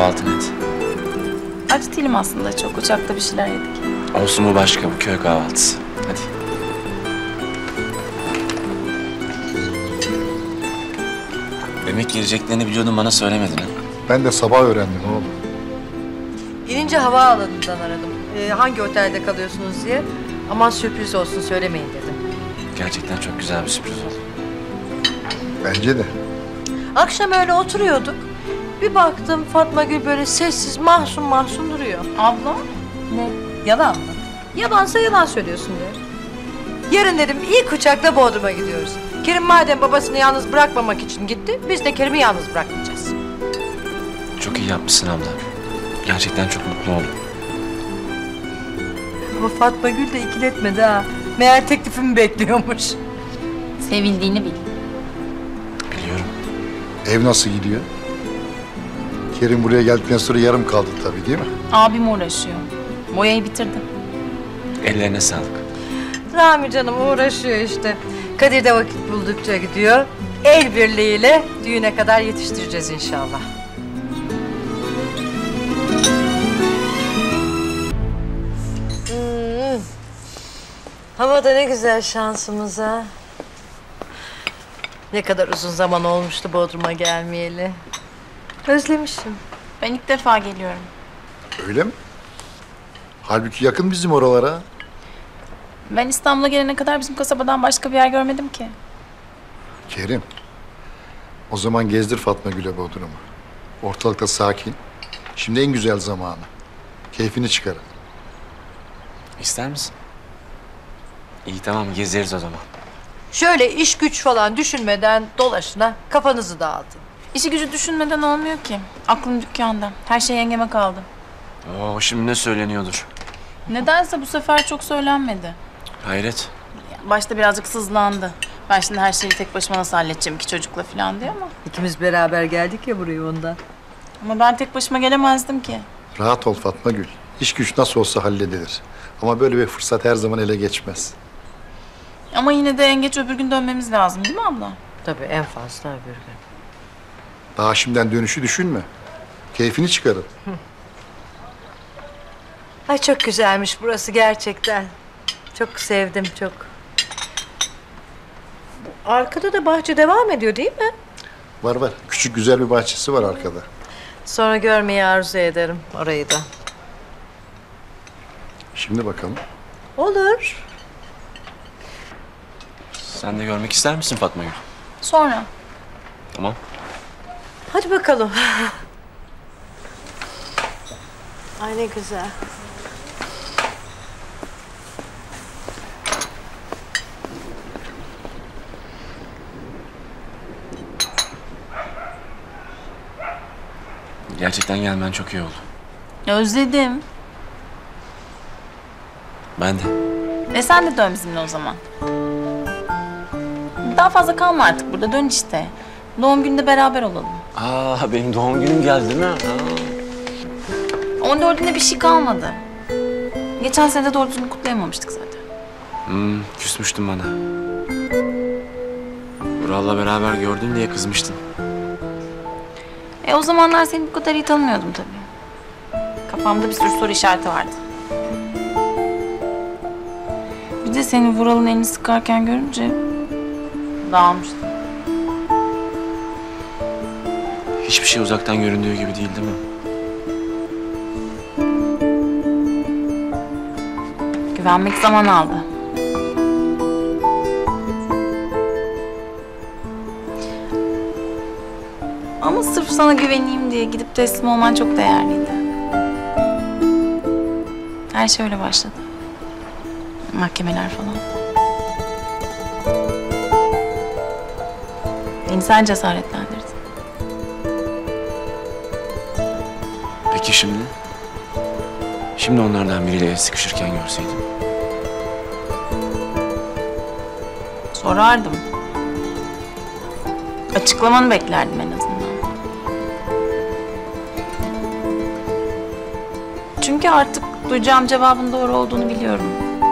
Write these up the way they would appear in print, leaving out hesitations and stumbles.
kahvaltını et. Aç değilim aslında çok. Uçakta bir şeyler yedik. Olsun, bu başka, bu köy kahvaltısı. Hadi. Demek gireceklerini biliyordun, bana söylemedin ha? Ben de sabah öğrendim oğlum. İnince havaalanından aradım. Hangi otelde kalıyorsunuz diye. Aman sürpriz olsun söylemeyin dedim. Gerçekten çok güzel bir sürpriz oldu. Bence de. Akşam öyle oturuyorduk. Bir baktım Fatma Gül böyle sessiz, mahzun mahzun duruyor. Abla? Ne? Yalan mı? Yalansa yalan söylüyorsun diyor. Yarın dedim ilk uçakla Bodrum'a gidiyoruz. Kerim madem babasını yalnız bırakmamak için gitti, biz de Kerim'i yalnız bırakmayacağız. Çok iyi yapmışsın abla. Gerçekten çok mutlu oldum. Ama Fatma Gül de ikiletmedi ha. Meğer teklifimi bekliyormuş. Sevildiğini bil. Biliyorum. Ev nasıl gidiyor? Kerim buraya geldikten sonra yarım kaldı tabii, değil mi? Abim uğraşıyor. Boyayı bitirdi. Ellerine sağlık. Rami canım uğraşıyor işte. Kadir de vakit buldukça gidiyor. El birliğiyle düğüne kadar yetiştireceğiz inşallah. Hava da ne güzel şansımız ha. Ne kadar uzun zaman olmuştu Bodrum'a gelmeyeli. Özlemişim. Ben ilk defa geliyorum. Öyle mi? Halbuki yakın bizim oralara. Ben İstanbul'a gelene kadar bizim kasabadan başka bir yer görmedim ki. Kerim, o zaman gezdir Fatma Gül'e Bodrum'u. Ortalıkta sakin. Şimdi en güzel zamanı. Keyfini çıkarın. İster misin? İyi, tamam, gezeriz o zaman. Şöyle iş güç falan düşünmeden dolaşına kafanızı dağıtın. İşi gücü düşünmeden olmuyor ki. Aklım dükkanda. Her şey yengeme kaldı. Oo, şimdi ne söyleniyordur? Nedense bu sefer çok söylenmedi. Hayret. Başta birazcık sızlandı. Ben şimdi her şeyi tek başıma nasıl halledeceğim iki çocukla falan diye ama. İkimiz beraber geldik ya buraya ondan. Ama ben tek başıma gelemezdim ki. Rahat ol Fatma Gül. İş güç nasıl olsa halledilir. Ama böyle bir fırsat her zaman ele geçmez. Ama yine de en geç öbür gün dönmemiz lazım değil mi abla? Tabii en fazla öbür gün. Daha şimdiden dönüşü düşünme. Keyfini çıkarın. Ay çok güzelmiş burası gerçekten. Çok sevdim çok. Arkada da bahçe devam ediyor değil mi? Var var. Küçük güzel bir bahçesi var arkada. Sonra görmeyi arzu ederim orayı da. Şimdi bakalım. Olur. Sen de görmek ister misin Fatma Gül? Sonra. Tamam. Hadi bakalım. Ay ne güzel. Gerçekten gelmen çok iyi oldu. Özledim. Ben de. Sen de dön bizimle o zaman. Daha fazla kalma artık burada. Dön işte. Doğum gününde beraber olalım. Aa, benim doğum günüm geldi değil mi? 14'ünde bir şey kalmadı. Geçen sene de doğru düzgün kutlayamamıştık zaten. Küsmüştün bana. Vural'la beraber gördüm diye kızmıştın. O zamanlar seni bu kadar iyi tanımıyordum tabii. Kafamda bir sürü soru işareti vardı. Bir de seni Vural'ın elini sıkarken görünce dağılmıştım. Hiçbir şey uzaktan göründüğü gibi değil mi? Güvenmek zaman aldı. Ama sırf sana güveneyim diye gidip teslim olman çok değerliydi. Her şey öyle başladı. Mahkemeler falan. Beni sen cesaretlendirdin. Peki şimdi? Şimdi onlardan biriyle el sıkışırken görseydim. Sorardım. Açıklamanı beklerdim en azından. Çünkü artık duyacağım cevabın doğru olduğunu biliyorum.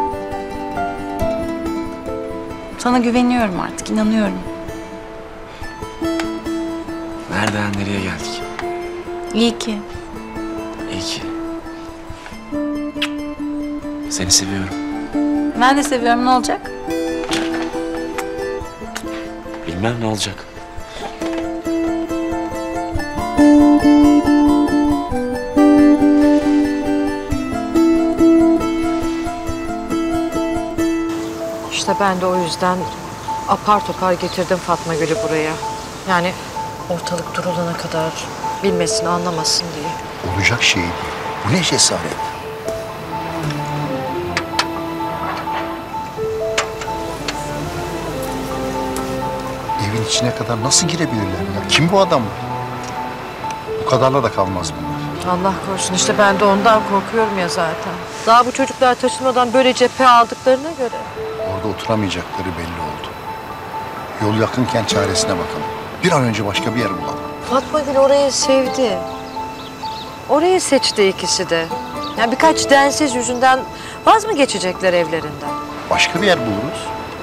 Sana güveniyorum artık, inanıyorum. Nereden nereye geldik? İyi ki. İyi ki. Seni seviyorum. Ben de seviyorum, ne olacak? Bilmem ne olacak. İşte ben de o yüzden apar topar getirdim Fatma Gül'ü buraya. Yani ortalık durulana kadar bilmesin, anlamasın diye. Olacak şey değil. Bu ne cesaret? Evin içine kadar nasıl girebilirler ya? Kim bu adamlar? Bu kadarla da kalmaz bunlar. Allah korusun, işte ben de ondan korkuyorum ya zaten. Daha bu çocuklar taşınmadan böyle cephe aldıklarına göre. Orada oturamayacakları belli oldu. Yol yakınken çaresine bakalım. Bir an önce başka bir yer bulalım. Fatma Gül orayı sevdi. Orayı seçti ikisi de. Yani birkaç densiz yüzünden vaz mı geçecekler evlerinden? Başka bir yer buluruz.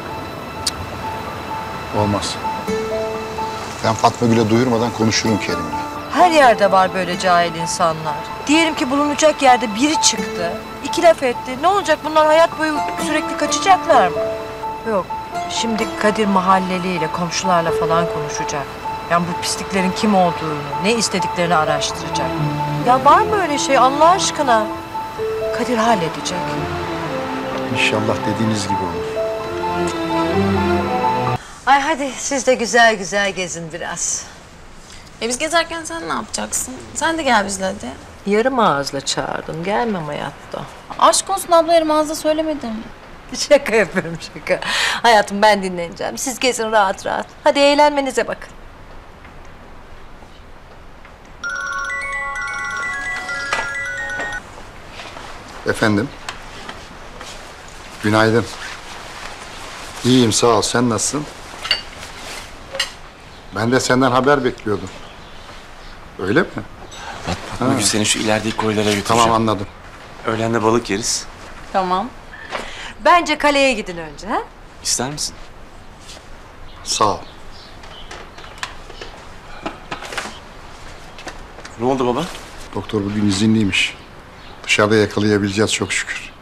Cık. Olmaz. Ben Fatma Gül'e duyurmadan konuşurum Kerim'le. Her yerde var böyle cahil insanlar. Diyelim ki bulunacak yerde biri çıktı, iki laf etti. Ne olacak, bunlar hayat boyu sürekli kaçacaklar mı? Yok, şimdi Kadir mahalleliyle, komşularla falan konuşacak. Yani bu pisliklerin kim olduğunu, ne istediklerini araştıracak. Ya var mı öyle şey Allah aşkına? Kadir halledecek. İnşallah dediğiniz gibi olur. Ay hadi siz de güzel güzel gezin biraz. Biz gezerken sen ne yapacaksın? Sen de gel bizle hadi. Yarım ağızla çağırdım, gelmem hayatta. Aşk olsun abla, yarım ağızla söylemedim. Şaka yapıyorum, şaka. Hayatım ben dinleneceğim. Siz gezin rahat rahat. Hadi eğlenmenize bakın. Efendim? Günaydın. İyiyim sağ ol. Sen nasılsın? Ben de senden haber bekliyordum. Öyle mi? Fatma Gül, seni şu ilerideki koylara götüreceğim. Tamam anladım. Öğlen de balık yeriz. Tamam. Bence kaleye gidin önce, ha? İster misin? Sağ ol. Ne oldu baba? Doktor bugün izinliymiş. Dışarıda yakalayabileceğiz çok şükür.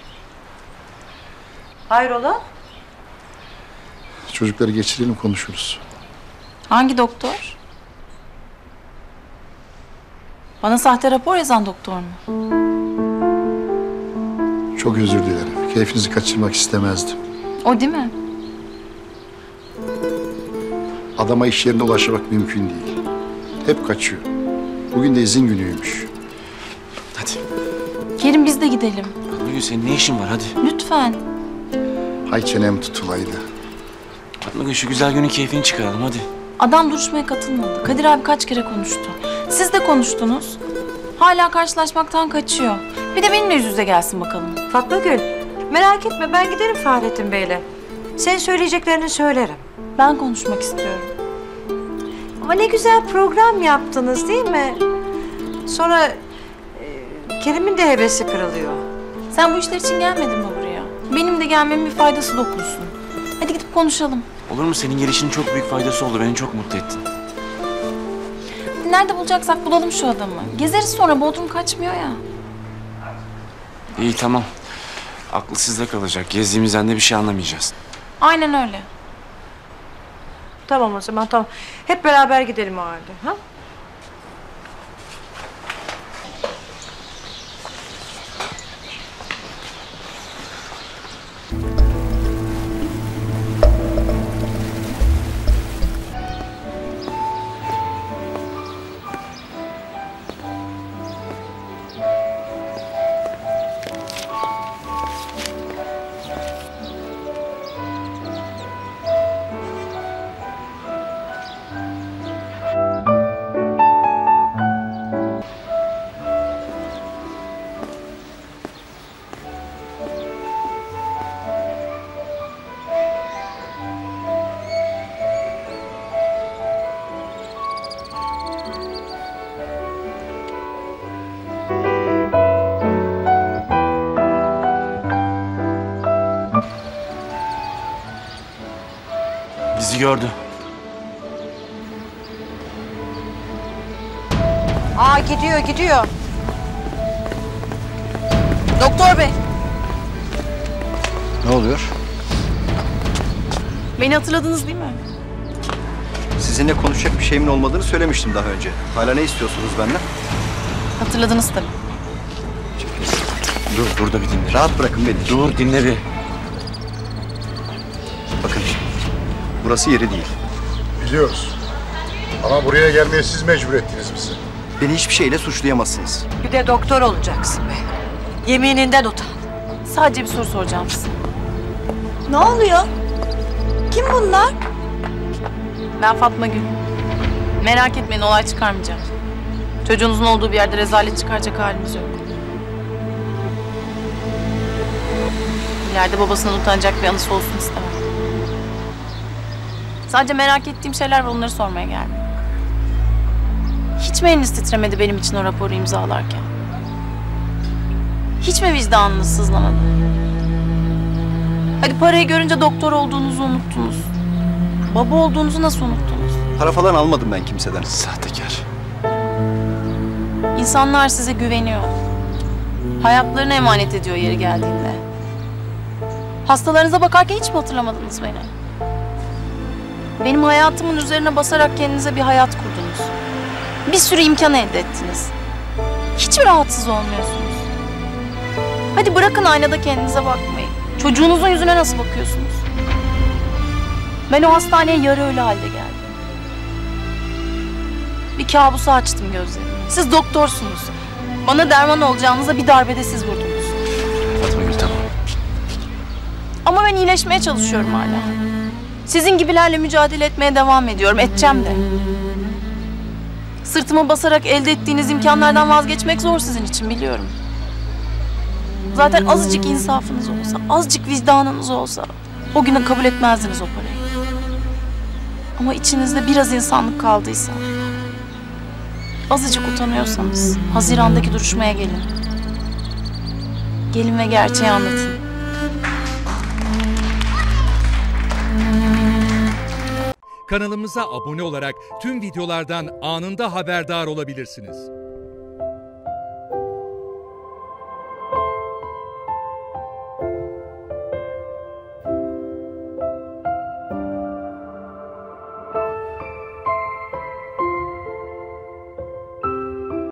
Hayrola? Çocukları geçirelim konuşuruz. Hangi doktor? Bana sahte rapor yazan doktor mu? Çok özür dilerim. Keyfinizi kaçırmak istemezdim. O değil mi? Adama iş yerine ulaşmak mümkün değil. Hep kaçıyor. Bugün de izin günüymüş. Hadi. Kerim biz de gidelim. Fatma Gül, senin ne işin var? Hadi. Lütfen. Hay çenem tutulaydı. Fatma Gül, şu güzel günün keyfini çıkaralım hadi. Adam duruşmaya katılmadı. Kadir abi kaç kere konuştu. Siz de konuştunuz. Hala karşılaşmaktan kaçıyor. Bir de benimle yüz yüze gelsin bakalım. Fatma Gül, merak etme ben giderim Fahrettin Bey'le. Senin söyleyeceklerini söylerim. Ben konuşmak istiyorum. Ama ne güzel program yaptınız değil mi? Sonra Kerim'in de hevesi kırılıyor. Sen bu işler için gelmedin mi buraya? Benim de gelmemin bir faydası dokunsun. Hadi gidip konuşalım. Olur mu? Senin gelişinin çok büyük faydası oldu. Beni çok mutlu ettin. Nerede bulacaksak bulalım şu adamı. Gezeriz sonra, Bodrum kaçmıyor ya. İyi tamam. Aklı sizde kalacak. Gezdiğimizden de bir şey anlamayacağız. Aynen öyle. Tamam o zaman tamam. Hep beraber gidelim o halde. Ha? Bizi gördü. Aa gidiyor gidiyor. Doktor bey, Ne oluyor? beni hatırladınız değil mi? Sizinle konuşacak bir şeyimin olmadığını söylemiştim daha önce. Hala ne istiyorsunuz benden? Hatırladınız tabii. Dur da bir dinle. Rahat bırakın beni. Dur dinle bir. Bakın, burası yeri değil. Biliyoruz. Ama buraya gelmeye siz mecbur ettiniz bizi. Beni hiçbir şeyle suçlayamazsınız. Bir de doktor olacaksın be. Yemininden utan. Sadece bir soru soracağım size. Ne oluyor? Kim bunlar? Ben Fatma Gül. Merak etmeyin, olay çıkarmayacağım. Çocuğunuzun olduğu bir yerde rezalet çıkaracak halimiz yok. İleride babasından utanacak bir anısı olsun istemem. Sadece merak ettiğim şeyler ve onları sormaya geldim. Hiç mi eliniz titremedi benim için o raporu imzalarken? Hiç mi vicdanınız sızlamadı? Hadi parayı görünce doktor olduğunuzu unuttunuz. Baba olduğunuzu nasıl unuttunuz? Para falan almadım ben kimseden. Sahtekar. İnsanlar size güveniyor. Hayatlarını emanet ediyor yeri geldiğinde. Hastalarınıza bakarken hiç mi hatırlamadınız beni? Benim hayatımın üzerine basarak kendinize bir hayat kurdunuz. Bir sürü imkan elde ettiniz. Hiç mi rahatsız olmuyorsunuz? Hadi bırakın aynada kendinize bakmayı. Çocuğunuzun yüzüne nasıl bakıyorsunuz? Ben o hastaneye yarı ölü halde geldim. Bir kabusa açtım gözlerimi. Siz doktorsunuz. Bana derman olacağınıza bir darbede siz vurdunuz. Fatma Gül tamam. Ama ben iyileşmeye çalışıyorum hala. Sizin gibilerle mücadele etmeye devam ediyorum. Edeceğim de. Sırtıma basarak elde ettiğiniz imkanlardan vazgeçmek zor sizin için biliyorum. Zaten azıcık insafınız olsa, azıcık vicdanınız olsa o güne kabul etmezdiniz o parayı. Ama içinizde biraz insanlık kaldıysa, azıcık utanıyorsanız Haziran'daki duruşmaya gelin. Gelin ve gerçeği anlatın. Kanalımıza abone olarak tüm videolardan anında haberdar olabilirsiniz.